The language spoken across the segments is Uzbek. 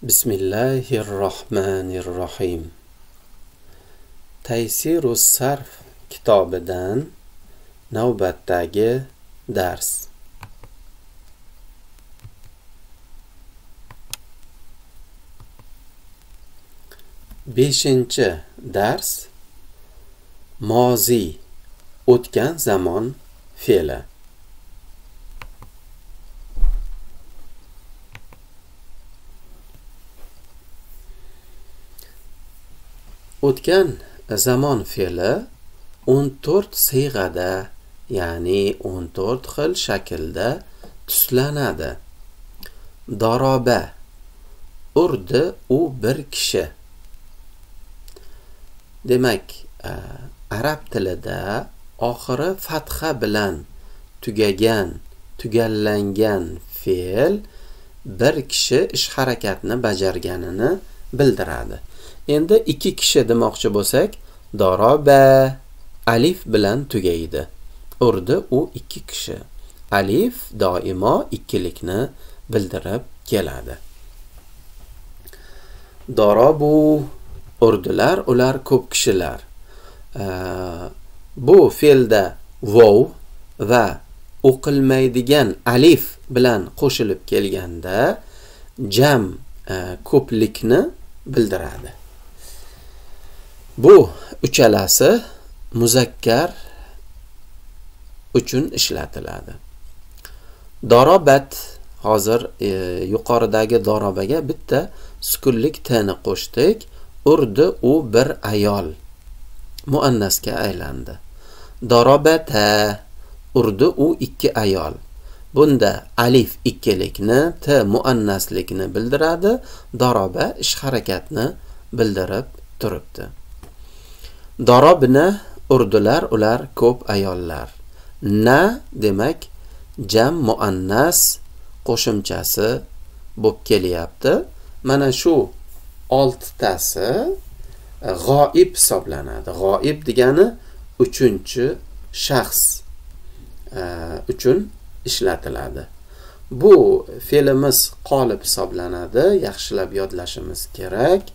Bismillahirrohmanirrohim. Taysirus sarf kitobidan navbatdagi dars. Beshinchi dars mozi o'tgan zamon fe'li. O'tgan zamon fe'li 14 siyg'ada, ya'ni 14 xil shaklda tuslanadi. Daroba urdi u bir kishi. Demak, arab tilida oxiri fatha bilan tugallangan fe'l bir kishi ish harakatni bajarganini bildiradi. Endi ikki kishi demoqchi bo'lsak, daroba alif bilan tugaydi. Urdi u ikki kishi. Alif doimo ikkilikni bildirib keladi. Darobu urdilar ular ko'p kishilar. Bu fe'lda vov va o'qilmaydigan alif bilan qo'shilib kelganda jam ko'plikni bildiradi. Bu uchalasi muzakkar uchun ishlatiladi. Darobat, hozir yuqoridagi darobaga bitta sukunlik t'ni qo'shdik. Urdi u bir ayol. Muannasga aylandi. Darobata urdi u ikki ayol. Bunda alif ikkilikni, t muannaslikni bildiradi. Daroba ish harakatni bildirib turibdi. Darobni urdilar ular ko'p ayollar. Na demak jam muannas qo'shimchasi bo'lib kelyapti. Mana shu 6tasi g'oib hisoblanadi. G'oib degani 3-shaxs uchun ishlatiladi. Bu fe'limiz qolib hisoblanadi. Yaxshilab yodlashimiz kerak.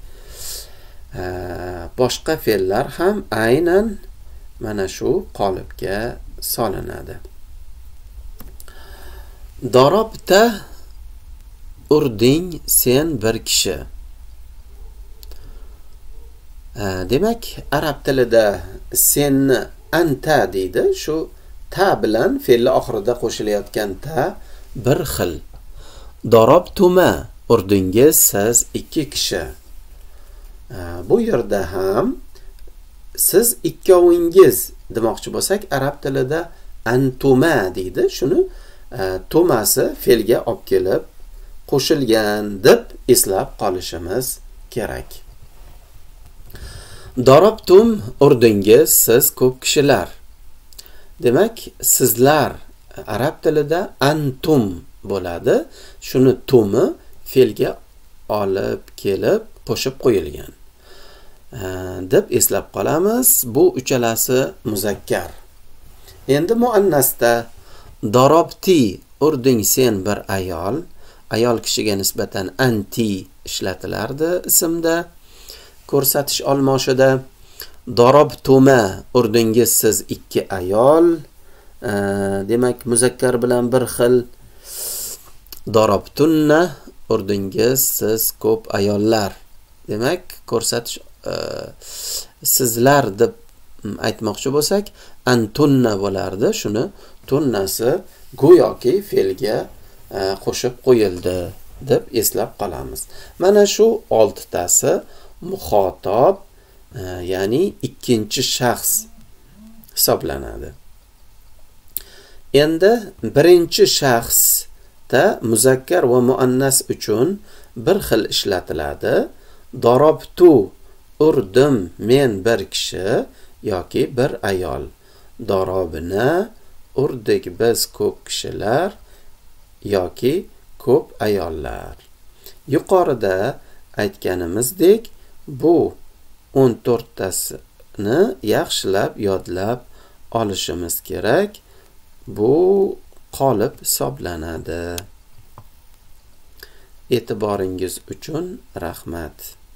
Boshqa fe'llar ham aynan mana shu qolibga solinadi. Darobta urding sen bir kishi. Demak, arab tilida senni anta deydi. Shu ta bilan fe'li oxirida qo'shilayotgan ta bir xil. Darobtuma urdingiz siz ikki kishi. Bu yerda ham siz ikkovingiz demoqchi bo'lsak, arab tilida antuma deydi. Shuni tomasi fe'lga olib kelib qo'shilgan deb eslab qolishimiz kerak. Darobtum urdingiz siz ko'p kishilar. Demak, sizlar arab tilida antum bo'ladi. Shuni tumi fe'lga olib kelib qo'shib qo'yilgan deb eslab qolamiz. Bu uchalasi muzakkar. Endi muannasda darobti urding sen bir ayol. Ayol kishiga nisbatan anti ishlatilardi ismda. Ko'rsatish olmoshida darobtuma urdingiz siz ikki ayol. Demak, muzakkar bilan bir xil. Darobtunna urdingiz siz ko'p ayollar. Demak, ko'rsatish sizlar deb aytmoqchi bo'lsak, antunna bo'lardi. Shuni tunnasi go'yoki fe'lga qo'shib qo'yildi deb eslab qolamiz. Mana shu 6tasi muxotob, ya'ni ikkinchi shaxs hisoblanadi. Endi birinchi shaxsda muzakkar va muannas uchun bir xil ishlatiladi. Darobtu urdim men bir kishi yoki bir ayol. Darobna urdik biz ko'p kishilar yoki ko'p ayollar. Yuqorida aytganimizdek, bu 14tasini yaxshilab yodlab olishimiz kerak. Bu qolib hisoblanadi. E'tiboringiz uchun rahmat.